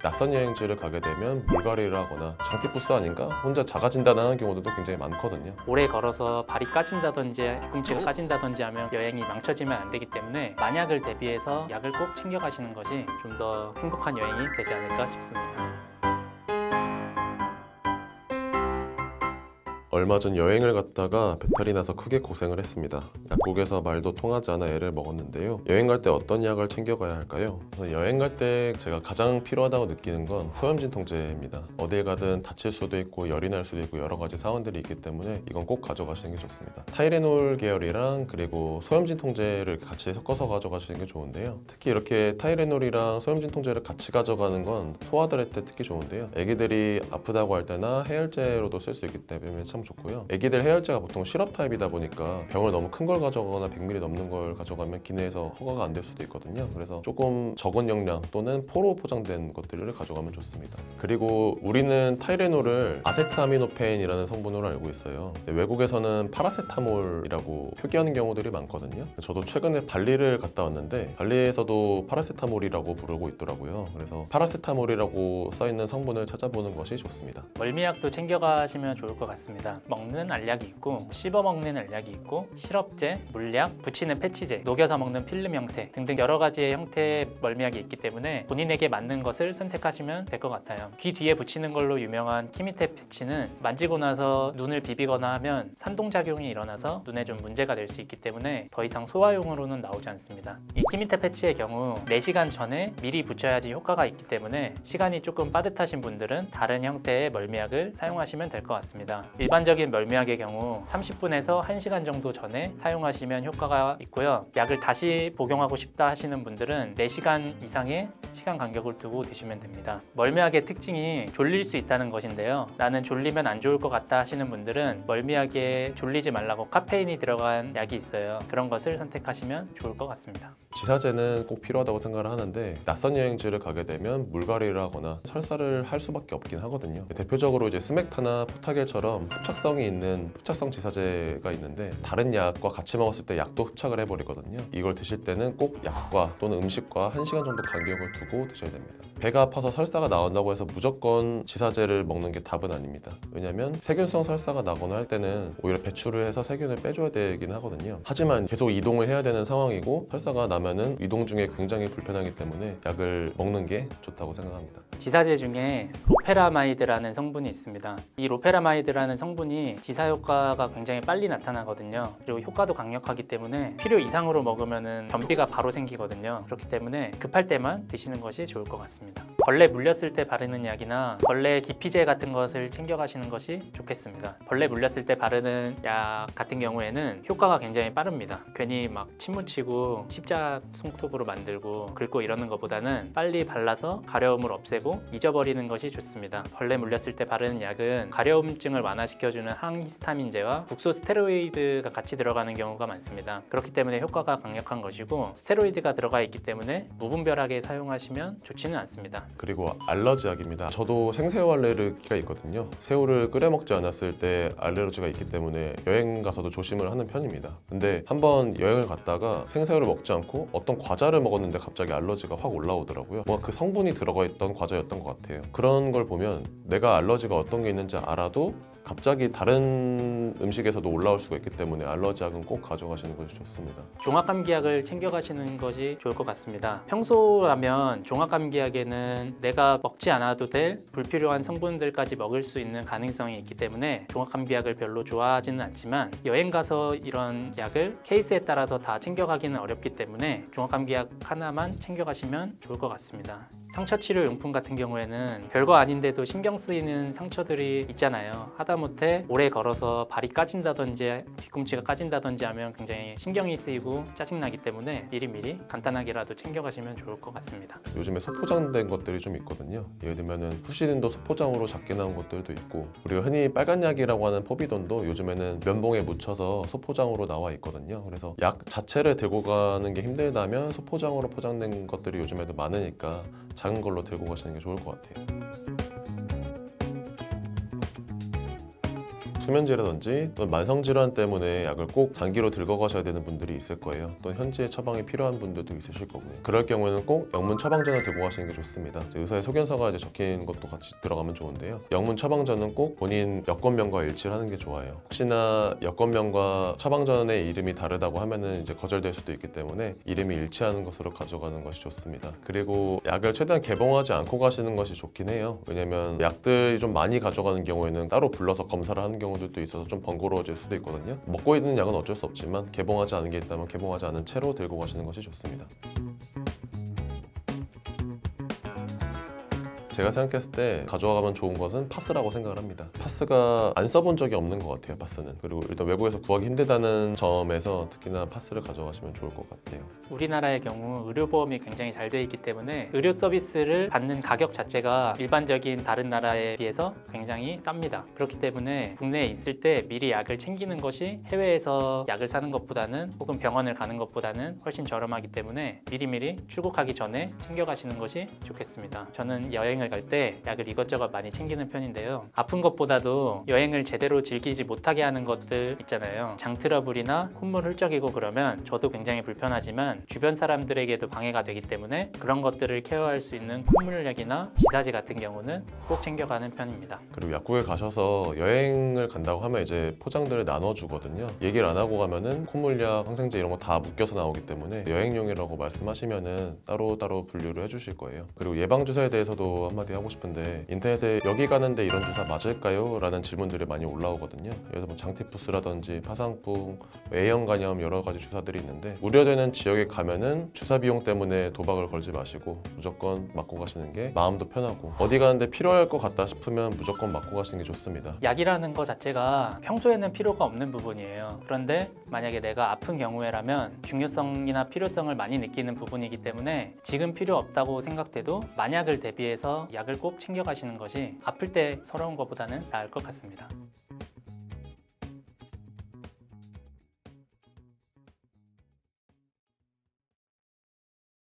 낯선 여행지를 가게 되면 물갈이를 하거나 장티푸스 아닌가? 혼자 자가진단을 하는 경우도 굉장히 많거든요. 오래 걸어서 발이 까진다든지 뒤꿈치가 까진다든지 하면 여행이 망쳐지면 안 되기 때문에 만약을 대비해서 약을 꼭 챙겨가시는 것이 좀 더 행복한 여행이 되지 않을까 싶습니다. 얼마 전 여행을 갔다가 배탈이 나서 크게 고생을 했습니다. 약국에서 말도 통하지 않아 애를 먹었는데요. 여행 갈 때 어떤 약을 챙겨가야 할까요? 여행 갈 때 제가 가장 필요하다고 느끼는 건 소염진통제입니다. 어딜 가든 다칠 수도 있고 열이 날 수도 있고 여러 가지 사원들이 있기 때문에 이건 꼭 가져가시는 게 좋습니다. 타이레놀 계열이랑 그리고 소염진통제를 같이 섞어서 가져가시는 게 좋은데요. 특히 이렇게 타이레놀이랑 소염진통제를 같이 가져가는 건 소아들 할 때 특히 좋은데요. 애기들이 아프다고 할 때나 해열제로도 쓸 수 있기 때문에 참 좋고요. 애기들 해열제가 보통 시럽 타입이다 보니까 병을 너무 큰 걸 가져가거나 100ml 넘는 걸 가져가면 기내에서 허가가 안 될 수도 있거든요. 그래서 조금 적은 용량 또는 포로 포장된 것들을 가져가면 좋습니다. 그리고 우리는 타이레놀을 아세트아미노펜이라는 성분으로 알고 있어요. 외국에서는 파라세타몰이라고 표기하는 경우들이 많거든요. 저도 최근에 발리를 갔다 왔는데 발리에서도 파라세타몰이라고 부르고 있더라고요. 그래서 파라세타몰이라고 써있는 성분을 찾아보는 것이 좋습니다. 멀미약도 챙겨가시면 좋을 것 같습니다. 먹는 알약이 있고 씹어 먹는 알약이 있고 시럽제, 물약, 붙이는 패치제, 녹여서 먹는 필름 형태 등등 여러 가지의 형태의 멀미약이 있기 때문에 본인에게 맞는 것을 선택하시면 될 것 같아요. 귀 뒤에 붙이는 걸로 유명한 키미테 패치는 만지고 나서 눈을 비비거나 하면 산동작용이 일어나서 눈에 좀 문제가 될 수 있기 때문에 더 이상 소화용으로는 나오지 않습니다. 이 키미테 패치의 경우 4시간 전에 미리 붙여야지 효과가 있기 때문에 시간이 조금 빠듯하신 분들은 다른 형태의 멀미약을 사용하시면 될 것 같습니다. 일반적인 멀미약의 경우 30분에서 1시간 정도 전에 사용하시면 효과가 있고요. 약을 다시 복용하고 싶다 하시는 분들은 4시간 이상의 시간 간격을 두고 드시면 됩니다. 멀미약의 특징이 졸릴 수 있다는 것인데요. 나는 졸리면 안 좋을 것 같다 하시는 분들은 멀미약에 졸리지 말라고 카페인이 들어간 약이 있어요. 그런 것을 선택하시면 좋을 것 같습니다. 지사제는 꼭 필요하다고 생각을 하는데 낯선 여행지를 가게 되면 물갈이를 하거나 설사를 할 수밖에 없긴 하거든요. 대표적으로 이제 스맥타나 포타겔처럼 흡착성이 있는 흡착성 지사제가 있는데 다른 약과 같이 먹었을 때 약도 흡착을 해버리거든요. 이걸 드실 때는 꼭 약과 또는 음식과 1시간 정도 간격을 두고 드셔야 됩니다. 배가 아파서 설사가 나온다고 해서 무조건 지사제를 먹는 게 답은 아닙니다. 왜냐면 세균성 설사가 나거나 할 때는 오히려 배출을 해서 세균을 빼줘야 되긴 하거든요. 하지만 계속 이동을 해야 되는 상황이고 설사가 나면은 이동 중에 굉장히 불편하기 때문에 약을 먹는 게 좋다고 생각합니다. 지사제 중에 로페라마이드라는 성분이 있습니다. 이 로페라마이드라는 성분이 지사 효과가 굉장히 빨리 나타나거든요. 그리고 효과도 강력하기 때문에 필요 이상으로 먹으면 변비가 바로 생기거든요. 그렇기 때문에 급할 때만 드시는 것이 좋을 것 같습니다. 벌레 물렸을 때 바르는 약이나 벌레 기피제 같은 것을 챙겨가시는 것이 좋겠습니다. 벌레 물렸을 때 바르는 약 같은 경우에는 효과가 굉장히 빠릅니다. 괜히 막 침 묻히고 십자 손톱으로 만들고 긁고 이러는 것보다는 빨리 발라서 가려움을 없애고 잊어버리는 것이 좋습니다. 벌레 물렸을 때 바르는 약은 가려움증을 완화시켜주는 항히스타민제와 국소 스테로이드가 같이 들어가는 경우가 많습니다. 그렇기 때문에 효과가 강력한 것이고 스테로이드가 들어가 있기 때문에 무분별하게 사용하시면 좋지는 않습니다. 그리고 알러지 약입니다. 저도 생새우 알레르기가 있거든요. 새우를 끓여 먹지 않았을 때 알레르기가 있기 때문에 여행 가서도 조심을 하는 편입니다. 근데 한번 여행을 갔다가 생새우를 먹지 않고 어떤 과자를 먹었는데 갑자기 알러지가 확 올라오더라고요. 뭔가 그 성분이 들어가 있던 과자였던 것 같아요. 그런 걸 보면 내가 알러지가 어떤 게 있는지 알아도 갑자기 다른 음식에서도 올라올 수가 있기 때문에 알러지약은 꼭 가져가시는 것이 좋습니다. 종합감기약을 챙겨가시는 것이 좋을 것 같습니다. 평소라면 종합감기약에는 내가 먹지 않아도 될 불필요한 성분들까지 먹을 수 있는 가능성이 있기 때문에 종합감기약을 별로 좋아하지는 않지만 여행 가서 이런 약을 케이스에 따라서 다 챙겨가기는 어렵기 때문에 종합감기약 하나만 챙겨가시면 좋을 것 같습니다. 상처 치료 용품 같은 경우에는 별거 아닌데도 신경 쓰이는 상처들이 있잖아요. 하다못해 오래 걸어서 발이 까진다든지 뒤꿈치가 까진다든지 하면 굉장히 신경이 쓰이고 짜증나기 때문에 미리미리 간단하게라도 챙겨가시면 좋을 것 같습니다. 요즘에 소포장된 것들이 좀 있거든요. 예를 들면은 푸시딘도 소포장으로 작게 나온 것들도 있고 우리가 흔히 빨간 약이라고 하는 포비돈도 요즘에는 면봉에 묻혀서 소포장으로 나와 있거든요. 그래서 약 자체를 들고 가는 게 힘들다면 소포장으로 포장된 것들이 요즘에도 많으니까 작은 걸로 들고 가시는 게 좋을 것 같아요. 수면제라든지 또 만성질환 때문에 약을 꼭 장기로 들고 가셔야 되는 분들이 있을 거예요. 또 현지에 처방이 필요한 분들도 있으실 거고요. 그럴 경우에는 꼭 영문 처방전을 들고 가시는 게 좋습니다. 의사의 소견서가 이제 적힌 것도 같이 들어가면 좋은데요. 영문 처방전은 꼭 본인 여권명과 일치를 하는 게 좋아요. 혹시나 여권명과 처방전의 이름이 다르다고 하면은 이제 거절될 수도 있기 때문에 이름이 일치하는 것으로 가져가는 것이 좋습니다. 그리고 약을 최대한 개봉하지 않고 가시는 것이 좋긴 해요. 왜냐면 약들이 좀 많이 가져가는 경우에는 따로 불러서 검사를 하는 경우들도 있어서 좀 번거로워질 수도 있거든요. 먹고 있는 약은 어쩔 수 없지만 개봉하지 않은 게 있다면 개봉하지 않은 채로 들고 가시는 것이 좋습니다. 제가 생각했을 때 가져가면 좋은 것은 파스라고 생각을 합니다. 파스가 안 써본 적이 없는 것 같아요. 파스는. 그리고 일단 외국에서 구하기 힘들다는 점에서 특히나 파스를 가져가시면 좋을 것 같아요. 우리나라의 경우 의료보험이 굉장히 잘 되어 있기 때문에 의료 서비스를 받는 가격 자체가 일반적인 다른 나라에 비해서 굉장히 쌉니다. 그렇기 때문에 국내에 있을 때 미리 약을 챙기는 것이 해외에서 약을 사는 것보다는 혹은 병원을 가는 것보다는 훨씬 저렴하기 때문에 미리미리 출국하기 전에 챙겨가시는 것이 좋겠습니다. 저는 여행을 갈 때 약을 이것저것 많이 챙기는 편인데요. 아픈 것보다도 여행을 제대로 즐기지 못하게 하는 것들 있잖아요. 장 트러블이나 콧물 훌쩍이고 그러면 저도 굉장히 불편하지만 주변 사람들에게도 방해가 되기 때문에 그런 것들을 케어할 수 있는 콧물약이나 지사제 같은 경우는 꼭 챙겨가는 편입니다. 그리고 약국에 가셔서 여행을 간다고 하면 이제 포장들을 나눠주거든요. 얘기를 안 하고 가면은 콧물약, 항생제 이런 거 다 묶여서 나오기 때문에 여행용이라고 말씀하시면은 따로따로 분류를 해주실 거예요. 그리고 예방주사에 대해서도 한마디 하고 싶은데 인터넷에 여기 가는데 이런 주사 맞을까요? 라는 질문들이 많이 올라오거든요. 그래서 뭐 장티푸스라든지 파상풍, A형 간염 여러 가지 주사들이 있는데 우려되는 지역에 가면은 주사 비용 때문에 도박을 걸지 마시고 무조건 맞고 가시는 게 마음도 편하고 어디 가는데 필요할 것 같다 싶으면 무조건 맞고 가시는 게 좋습니다. 약이라는 것 자체가 평소에는 필요가 없는 부분이에요. 그런데 만약에 내가 아픈 경우에라면 중요성이나 필요성을 많이 느끼는 부분이기 때문에 지금 필요 없다고 생각돼도 만약을 대비해서 약을 꼭 챙겨가시는 것이 아플 때 서러운 것보다는 나을 것 같습니다.